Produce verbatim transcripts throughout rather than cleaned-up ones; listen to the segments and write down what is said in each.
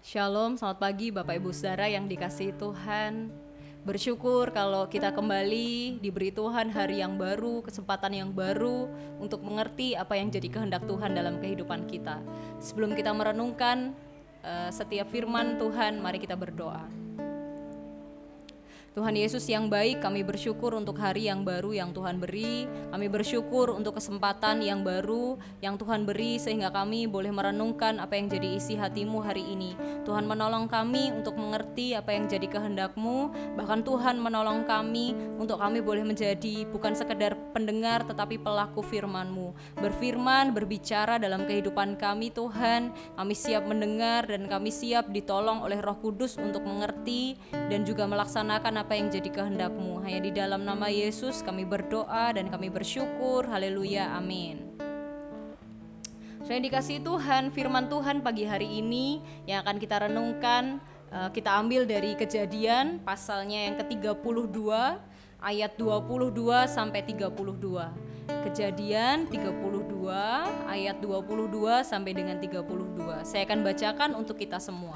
Shalom, selamat pagi Bapak Ibu Saudara yang dikasihi Tuhan. Bersyukur kalau kita kembali diberi Tuhan hari yang baru, kesempatan yang baru untuk mengerti apa yang jadi kehendak Tuhan dalam kehidupan kita. Sebelum kita merenungkan uh, setiap firman Tuhan, mari kita berdoa. Tuhan Yesus yang baik, kami bersyukur untuk hari yang baru yang Tuhan beri. Kami bersyukur untuk kesempatan yang baru yang Tuhan beri sehingga kami boleh merenungkan apa yang jadi isi hati-Mu hari ini. Tuhan menolong kami untuk mengerti apa yang jadi kehendak-Mu. Bahkan Tuhan menolong kami untuk kami boleh menjadi bukan sekedar pendengar tetapi pelaku firman-Mu. Berfirman, berbicara dalam kehidupan kami Tuhan. Kami siap mendengar dan kami siap ditolong oleh Roh Kudus untuk mengerti dan juga melaksanakan apa yang jadi kehendak-Mu. Hanya di dalam nama Yesus kami berdoa dan kami bersyukur. Haleluya, amin. Saya dikasihi Tuhan, firman Tuhan pagi hari ini yang akan kita renungkan, kita ambil dari Kejadian pasalnya yang ke tiga puluh dua ayat dua puluh dua sampai tiga puluh dua. Kejadian tiga puluh dua ayat dua puluh dua sampai dengan tiga puluh dua. Saya akan bacakan untuk kita semua.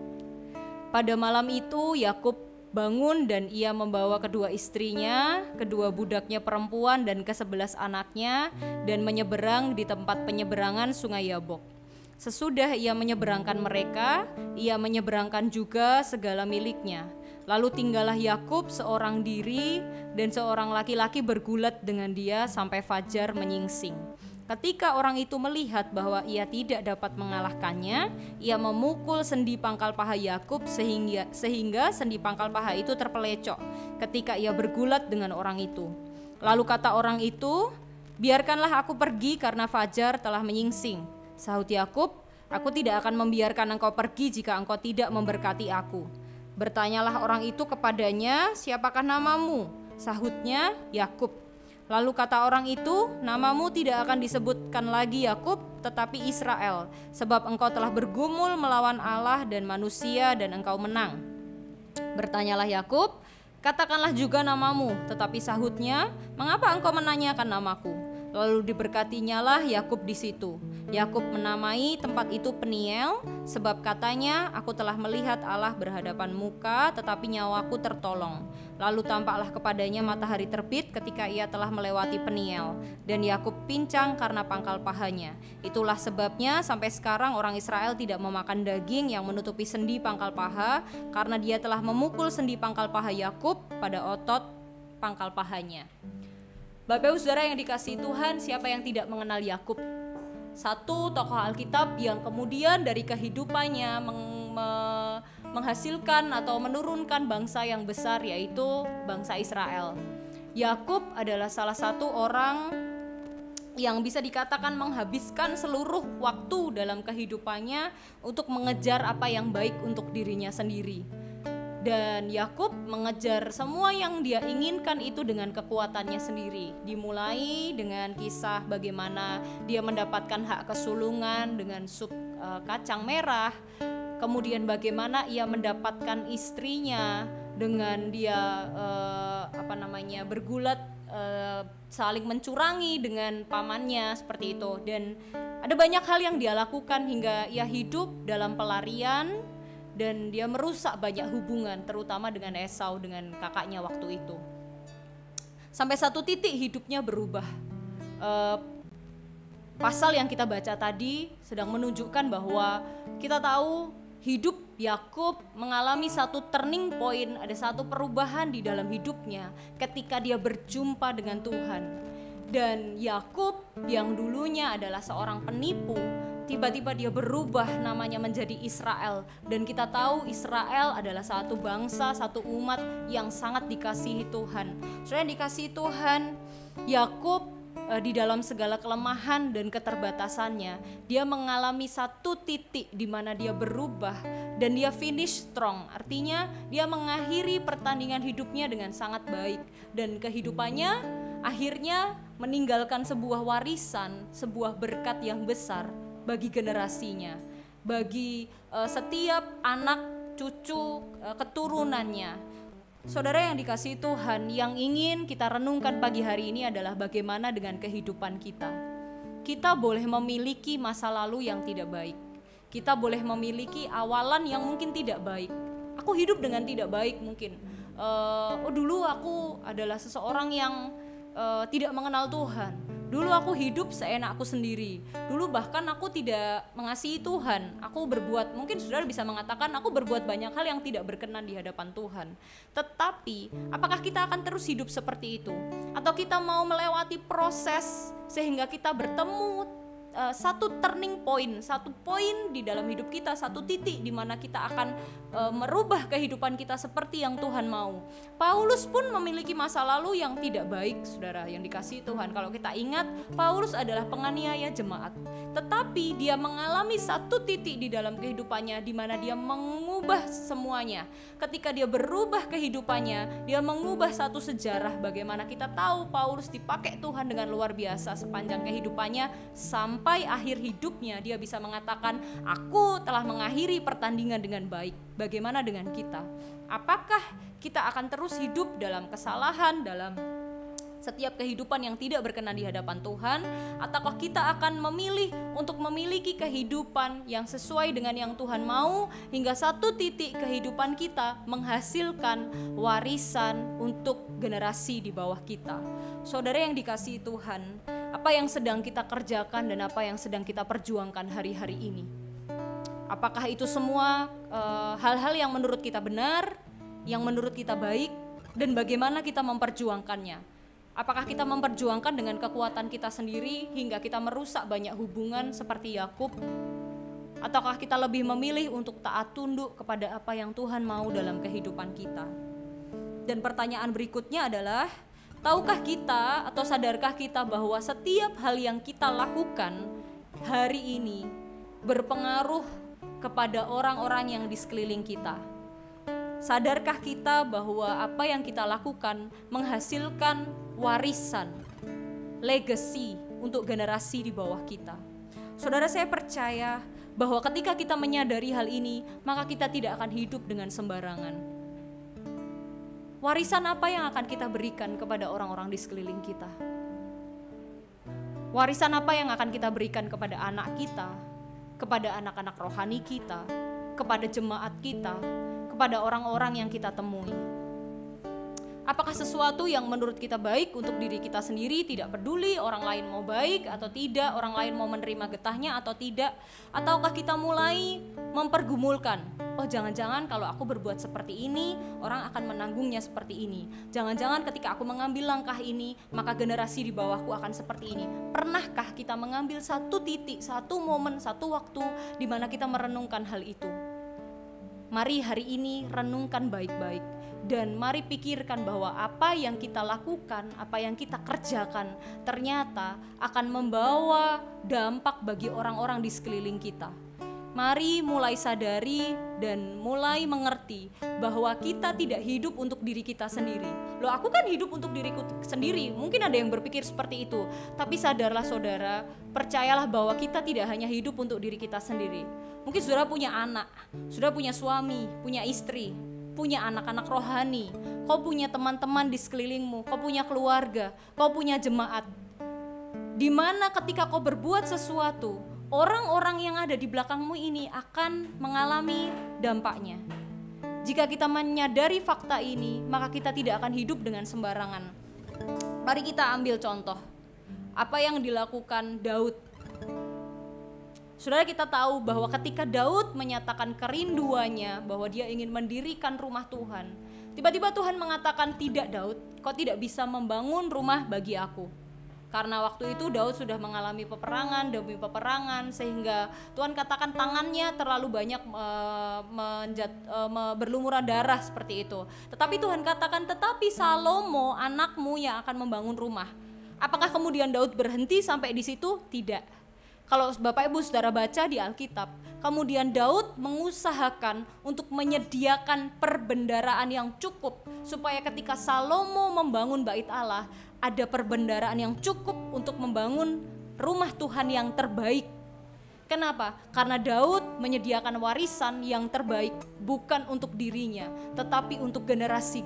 Pada malam itu Yakub bangun dan ia membawa kedua istrinya, kedua budaknya perempuan dan kesebelas anaknya dan menyeberang di tempat penyeberangan sungai Yabok. Sesudah ia menyeberangkan mereka, ia menyeberangkan juga segala miliknya. Lalu tinggallah Yakub seorang diri dan seorang laki-laki bergulat dengan dia sampai fajar menyingsing. Ketika orang itu melihat bahwa ia tidak dapat mengalahkannya, ia memukul sendi pangkal paha Yakub sehingga sehingga sendi pangkal paha itu terpelecok ketika ia bergulat dengan orang itu. Lalu kata orang itu, "Biarkanlah aku pergi karena fajar telah menyingsing." Sahut Yakub, "Aku tidak akan membiarkan engkau pergi jika engkau tidak memberkati aku." Bertanyalah orang itu kepadanya, "Siapakah namamu?" Sahutnya, "Yakub." Lalu kata orang itu, "Namamu tidak akan disebutkan lagi Yakub, tetapi Israel, sebab engkau telah bergumul melawan Allah dan manusia dan engkau menang." Bertanyalah Yakub, "Katakanlah juga namamu." Tetapi sahutnya, "Mengapa engkau menanyakan namaku?" Lalu diberkatinyalah Yakub di situ. Yakub menamai tempat itu Peniel, sebab katanya, "Aku telah melihat Allah berhadapan muka, tetapi nyawaku tertolong." Lalu tampaklah kepadanya matahari terbit ketika ia telah melewati Peniel, dan Yakub pincang karena pangkal pahanya. Itulah sebabnya sampai sekarang orang Israel tidak memakan daging yang menutupi sendi pangkal paha, karena dia telah memukul sendi pangkal paha Yakub pada otot pangkal pahanya. Bapak Ibu Saudara yang dikasihi Tuhan, siapa yang tidak mengenal Yakub? Satu tokoh Alkitab yang kemudian dari kehidupannya meng- me- menghasilkan atau menurunkan bangsa yang besar, yaitu bangsa Israel. Yakub adalah salah satu orang yang bisa dikatakan menghabiskan seluruh waktu dalam kehidupannya untuk mengejar apa yang baik untuk dirinya sendiri. Dan Yakub mengejar semua yang dia inginkan itu dengan kekuatannya sendiri. Dimulai dengan kisah bagaimana dia mendapatkan hak kesulungan dengan sup uh, kacang merah. Kemudian bagaimana ia mendapatkan istrinya dengan dia uh, apa namanya bergulat uh, saling mencurangi dengan pamannya seperti itu. Dan ada banyak hal yang dia lakukan hingga ia hidup dalam pelarian. Dan dia merusak banyak hubungan, terutama dengan Esau, dengan kakaknya waktu itu. Sampai satu titik hidupnya berubah. E, pasal yang kita baca tadi sedang menunjukkan bahwa kita tahu hidup Yakub mengalami satu turning point, ada satu perubahan di dalam hidupnya ketika dia berjumpa dengan Tuhan. Dan Yakub yang dulunya adalah seorang penipu, tiba-tiba dia berubah namanya menjadi Israel. Dan kita tahu Israel adalah satu bangsa, satu umat yang sangat dikasihi Tuhan. Saudara yang dikasihi Tuhan, Yakub eh, di dalam segala kelemahan dan keterbatasannya, dia mengalami satu titik di mana dia berubah dan dia finish strong. Artinya dia mengakhiri pertandingan hidupnya dengan sangat baik. Dan kehidupannya akhirnya meninggalkan sebuah warisan, sebuah berkat yang besar bagi generasinya, bagi uh, setiap anak cucu uh, keturunannya. Saudara yang dikasihi Tuhan, yang ingin kita renungkan pagi hari ini adalah bagaimana dengan kehidupan kita. Kita boleh memiliki masa lalu yang tidak baik. Kita boleh memiliki awalan yang mungkin tidak baik. Aku hidup dengan tidak baik mungkin. Uh, oh dulu aku adalah seseorang yang uh, tidak mengenal Tuhan. Dulu aku hidup seenakku sendiri. Dulu bahkan aku tidak mengasihi Tuhan. Aku berbuat, mungkin saudara bisa mengatakan aku berbuat banyak hal yang tidak berkenan di hadapan Tuhan. Tetapi apakah kita akan terus hidup seperti itu? Atau kita mau melewati proses sehingga kita bertemu uh, satu turning point, satu poin di dalam hidup kita, satu titik di mana kita akan uh, merubah kehidupan kita seperti yang Tuhan mau. Paulus pun memiliki masa lalu yang tidak baik, saudara, yang dikasihi Tuhan. Kalau kita ingat, Paulus adalah penganiaya jemaat, tetapi dia mengalami satu titik di dalam kehidupannya di mana dia mengubah semuanya. Ketika dia berubah kehidupannya, dia mengubah satu sejarah. Bagaimana kita tahu Paulus dipakai Tuhan dengan luar biasa sepanjang kehidupannya, sampai akhir hidupnya dia bisa mengatakan, aku telah mengakhiri pertandingan dengan baik. Bagaimana dengan kita? Apakah kita akan terus hidup dalam kesalahan, dalam setiap kehidupan yang tidak berkenan di hadapan Tuhan, ataukah kita akan memilih untuk memiliki kehidupan yang sesuai dengan yang Tuhan mau, hingga satu titik kehidupan kita menghasilkan warisan untuk generasi di bawah kita. Saudara yang dikasihi Tuhan, apa yang sedang kita kerjakan dan apa yang sedang kita perjuangkan hari-hari ini? Apakah itu semua uh, hal-hal yang menurut kita benar, yang menurut kita baik, dan bagaimana kita memperjuangkannya? Apakah kita memperjuangkan dengan kekuatan kita sendiri hingga kita merusak banyak hubungan seperti Yakub? Ataukah kita lebih memilih untuk taat tunduk kepada apa yang Tuhan mau dalam kehidupan kita? Dan pertanyaan berikutnya adalah, tahukah kita atau sadarkah kita bahwa setiap hal yang kita lakukan hari ini berpengaruh kepada orang-orang yang di sekeliling kita? Sadarkah kita bahwa apa yang kita lakukan menghasilkan warisan, legacy untuk generasi di bawah kita? Saudara, saya percaya bahwa ketika kita menyadari hal ini, maka kita tidak akan hidup dengan sembarangan. Warisan apa yang akan kita berikan kepada orang-orang di sekeliling kita? Warisan apa yang akan kita berikan kepada anak kita, kepada anak-anak rohani kita, kepada jemaat kita, kepada orang-orang yang kita temui? Apakah sesuatu yang menurut kita baik untuk diri kita sendiri, tidak peduli orang lain mau baik atau tidak, orang lain mau menerima getahnya atau tidak? Ataukah kita mulai mempergumulkan, oh jangan-jangan kalau aku berbuat seperti ini, orang akan menanggungnya seperti ini. Jangan-jangan ketika aku mengambil langkah ini, maka generasi di bawahku akan seperti ini. Pernahkah kita mengambil satu titik, satu momen, satu waktu di mana kita merenungkan hal itu? Mari hari ini renungkan baik-baik, dan mari pikirkan bahwa apa yang kita lakukan, apa yang kita kerjakan ternyata akan membawa dampak bagi orang-orang di sekeliling kita. Mari mulai sadari dan mulai mengerti bahwa kita tidak hidup untuk diri kita sendiri. Loh, aku kan hidup untuk diriku sendiri. Mungkin ada yang berpikir seperti itu. Tapi sadarlah saudara, percayalah bahwa kita tidak hanya hidup untuk diri kita sendiri. Mungkin saudara punya anak, saudara punya suami, punya istri, punya anak-anak rohani. Kau punya teman-teman di sekelilingmu, kau punya keluarga, kau punya jemaat. Di mana ketika kau berbuat sesuatu, orang-orang yang ada di belakangmu ini akan mengalami dampaknya. Jika kita menyadari fakta ini, maka kita tidak akan hidup dengan sembarangan. Mari kita ambil contoh apa yang dilakukan Daud. Saudara, kita tahu bahwa ketika Daud menyatakan kerinduannya bahwa dia ingin mendirikan rumah Tuhan, tiba-tiba Tuhan mengatakan, tidak Daud, kau tidak bisa membangun rumah bagi aku. Karena waktu itu Daud sudah mengalami peperangan demi peperangan, sehingga Tuhan katakan tangannya terlalu banyak uh, menjat, uh, berlumuran darah seperti itu. Tetapi Tuhan katakan, tetapi Salomo anakmu yang akan membangun rumah. Apakah kemudian Daud berhenti sampai di situ? Tidak. Kalau Bapak Ibu Saudara baca di Alkitab, kemudian Daud mengusahakan untuk menyediakan perbendaraan yang cukup supaya ketika Salomo membangun bait Allah, ada perbendaraan yang cukup untuk membangun rumah Tuhan yang terbaik. Kenapa? Karena Daud menyediakan warisan yang terbaik bukan untuk dirinya, tetapi untuk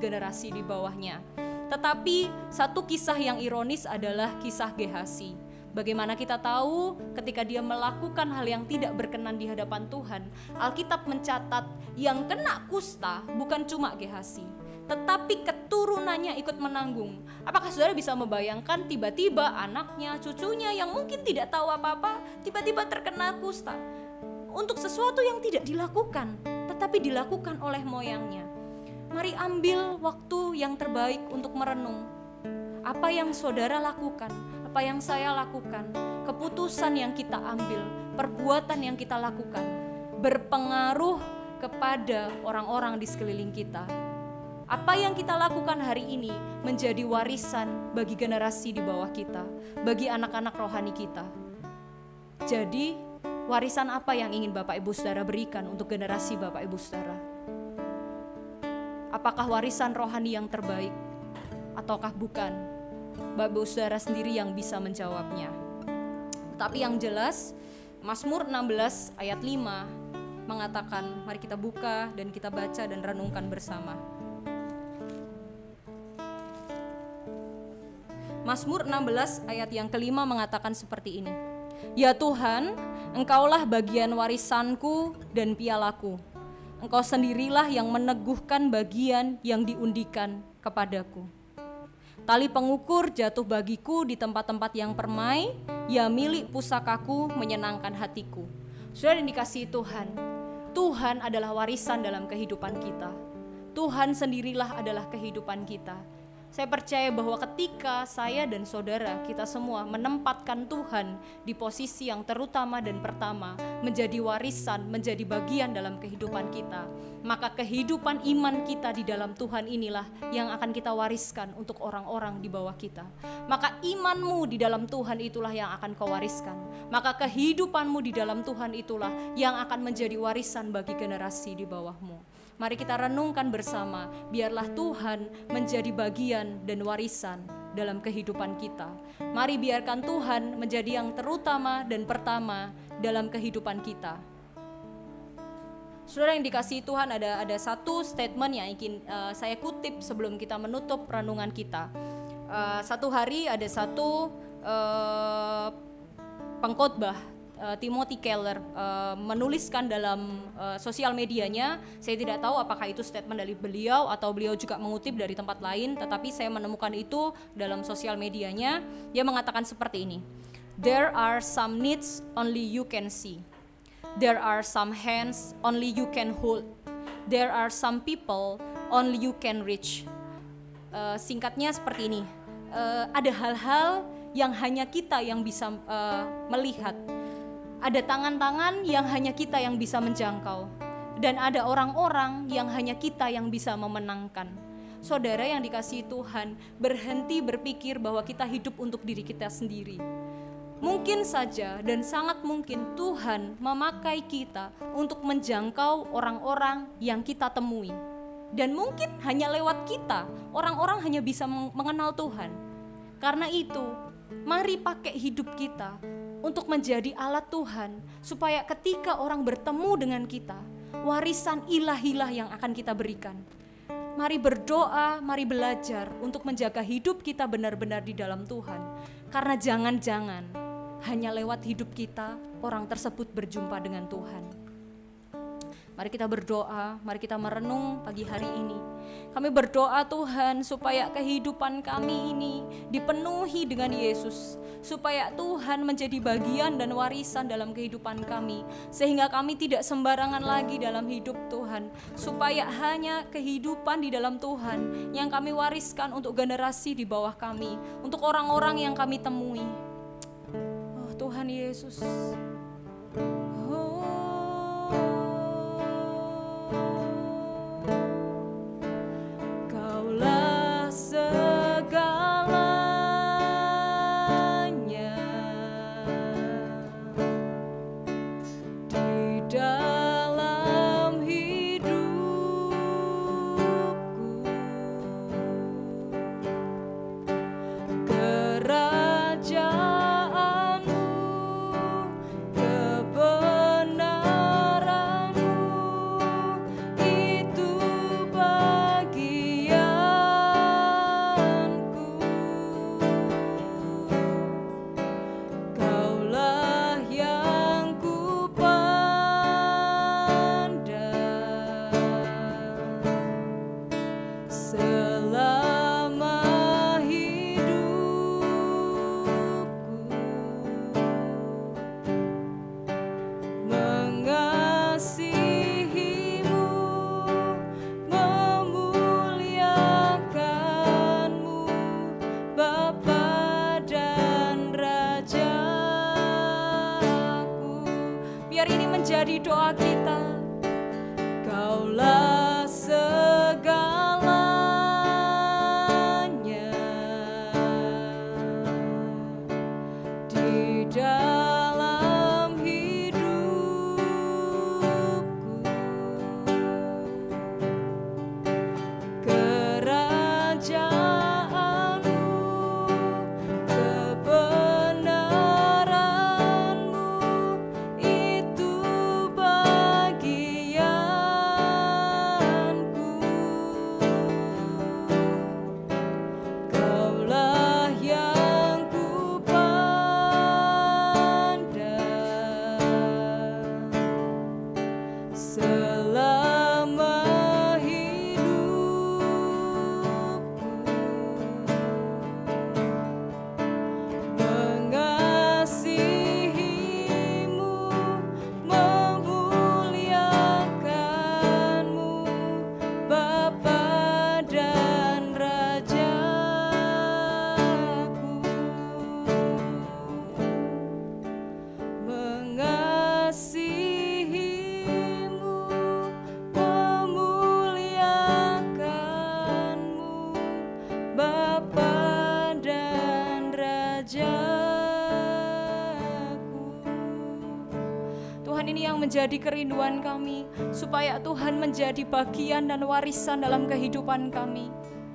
generasi-generasi di bawahnya. Tetapi satu kisah yang ironis adalah kisah Gehasi. Bagaimana kita tahu ketika dia melakukan hal yang tidak berkenan di hadapan Tuhan? Alkitab mencatat yang kena kusta bukan cuma Gehazi, tetapi keturunannya ikut menanggung. Apakah saudara bisa membayangkan tiba-tiba anaknya, cucunya yang mungkin tidak tahu apa-apa, tiba-tiba terkena kusta untuk sesuatu yang tidak dilakukan, tetapi dilakukan oleh moyangnya. Mari ambil waktu yang terbaik untuk merenung. Apa yang saudara lakukan, apa yang saya lakukan, keputusan yang kita ambil, perbuatan yang kita lakukan, berpengaruh kepada orang-orang di sekeliling kita. Apa yang kita lakukan hari ini menjadi warisan bagi generasi di bawah kita, bagi anak-anak rohani kita. Jadi, warisan apa yang ingin Bapak Ibu Saudara berikan untuk generasi Bapak Ibu Saudara? Apakah warisan rohani yang terbaik ataukah bukan? Bapak Ibu Saudara sendiri yang bisa menjawabnya. Tapi yang jelas, Mazmur enam belas ayat lima mengatakan, mari kita buka dan kita baca dan renungkan bersama. Mazmur enam belas ayat yang kelima mengatakan seperti ini. Ya Tuhan, Engkaulah bagian warisanku dan pialaku. Engkau sendirilah yang meneguhkan bagian yang diundikan kepadaku. Tali pengukur jatuh bagiku di tempat-tempat yang permai, ya milik pusakaku menyenangkan hatiku. Saudara yang dikasihi Tuhan, Tuhan adalah warisan dalam kehidupan kita. Tuhan sendirilah adalah kehidupan kita. Saya percaya bahwa ketika saya dan saudara kita semua menempatkan Tuhan di posisi yang terutama dan pertama, menjadi warisan, menjadi bagian dalam kehidupan kita, maka kehidupan iman kita di dalam Tuhan inilah yang akan kita wariskan untuk orang-orang di bawah kita. Maka imanmu di dalam Tuhan itulah yang akan kau wariskan. Maka kehidupanmu di dalam Tuhan itulah yang akan menjadi warisan bagi generasi di bawahmu. Mari kita renungkan bersama, biarlah Tuhan menjadi bagian dan warisan dalam kehidupan kita. Mari biarkan Tuhan menjadi yang terutama dan pertama dalam kehidupan kita. Saudara yang dikasihi Tuhan, ada ada satu statement yang ingin uh, saya kutip sebelum kita menutup renungan kita. Uh, satu hari ada satu uh, pengkhotbah, Timothy Keller, uh, menuliskan dalam uh, sosial medianya. Saya tidak tahu apakah itu statement dari beliau atau beliau juga mengutip dari tempat lain, tetapi saya menemukan itu dalam sosial medianya. Dia mengatakan seperti ini. There are some needs only you can see. There are some hands only you can hold. There are some people only you can reach. Uh, singkatnya seperti ini. Uh, ada hal-hal yang hanya kita yang bisa uh, melihat. Ada tangan-tangan yang hanya kita yang bisa menjangkau. Dan ada orang-orang yang hanya kita yang bisa memenangkan. Saudara yang dikasihi Tuhan, berhenti berpikir bahwa kita hidup untuk diri kita sendiri. Mungkin saja dan sangat mungkin Tuhan memakai kita untuk menjangkau orang-orang yang kita temui. Dan mungkin hanya lewat kita, orang-orang hanya bisa mengenal Tuhan. Karena itu, mari pakai hidup kita untuk menjadi alat Tuhan, supaya ketika orang bertemu dengan kita, warisan ilahilah yang akan kita berikan. Mari berdoa, mari belajar untuk menjaga hidup kita benar-benar di dalam Tuhan. Karena jangan-jangan hanya lewat hidup kita, orang tersebut berjumpa dengan Tuhan. Mari kita berdoa, mari kita merenung pagi hari ini. Kami berdoa Tuhan supaya kehidupan kami ini dipenuhi dengan Yesus. Supaya Tuhan menjadi bagian dan warisan dalam kehidupan kami. Sehingga kami tidak sembarangan lagi dalam hidup Tuhan. Supaya hanya kehidupan di dalam Tuhan yang kami wariskan untuk generasi di bawah kami. Untuk orang-orang yang kami temui. Oh Tuhan Yesus. Oh. Kerajaanmu, kebenaran menjadi kerinduan kami, supaya Tuhan menjadi bagian dan warisan dalam kehidupan kami.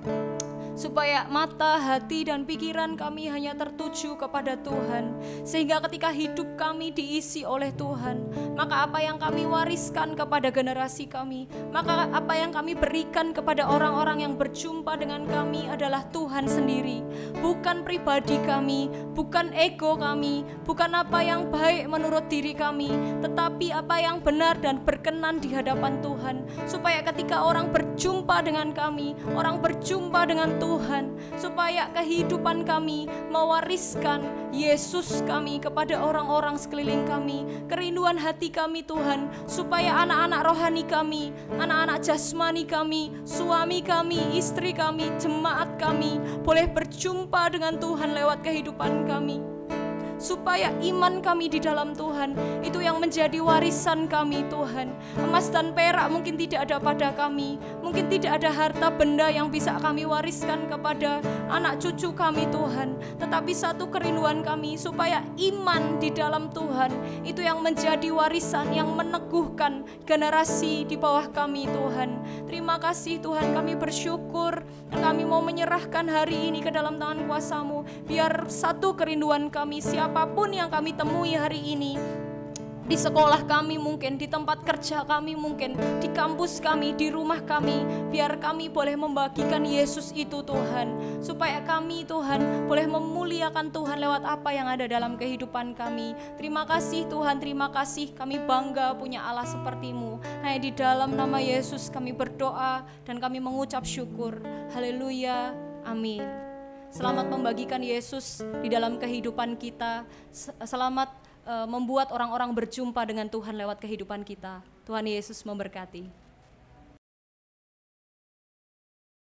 Supaya mata, hati, dan pikiran kami hanya tertuju kepada Tuhan, sehingga ketika hidup kami diisi oleh Tuhan, maka apa yang kami wariskan kepada generasi kami, maka apa yang kami berikan kepada orang-orang yang berjumpa dengan kami adalah Tuhan sendiri, bukan pribadi kami, bukan ego kami, bukan apa yang baik menurut diri kami, tetapi apa yang benar dan berkenan di hadapan Tuhan, supaya ketika orang berjumpa dengan kami, orang berjumpa dengan Tuhan, Tuhan, supaya kehidupan kami mewariskan Yesus kami kepada orang-orang sekeliling kami. Kerinduan hati kami Tuhan, supaya anak-anak rohani kami, anak-anak jasmani kami, suami kami, istri kami, jemaat kami boleh berjumpa dengan Tuhan lewat kehidupan kami. Supaya iman kami di dalam Tuhan itu yang menjadi warisan kami Tuhan. Emas dan perak mungkin tidak ada pada kami, mungkin tidak ada harta benda yang bisa kami wariskan kepada anak cucu kami Tuhan, tetapi satu kerinduan kami supaya iman di dalam Tuhan itu yang menjadi warisan yang meneguhkan generasi di bawah kami Tuhan. Terima kasih Tuhan, kami bersyukur dan kami mau menyerahkan hari ini ke dalam tangan kuasa-Mu. Biar satu kerinduan kami, siapapun yang kami temui hari ini, di sekolah kami mungkin, di tempat kerja kami mungkin, di kampus kami, di rumah kami, biar kami boleh membagikan Yesus itu Tuhan, supaya kami Tuhan boleh memuliakan Tuhan lewat apa yang ada dalam kehidupan kami. Terima kasih Tuhan, terima kasih, kami bangga punya Allah seperti-Mu. Hanya di dalam nama Yesus kami berdoa dan kami mengucap syukur. Haleluya, amin. Selamat membagikan Yesus di dalam kehidupan kita. Selamat uh, membuat orang-orang berjumpa dengan Tuhan lewat kehidupan kita. Tuhan Yesus memberkati.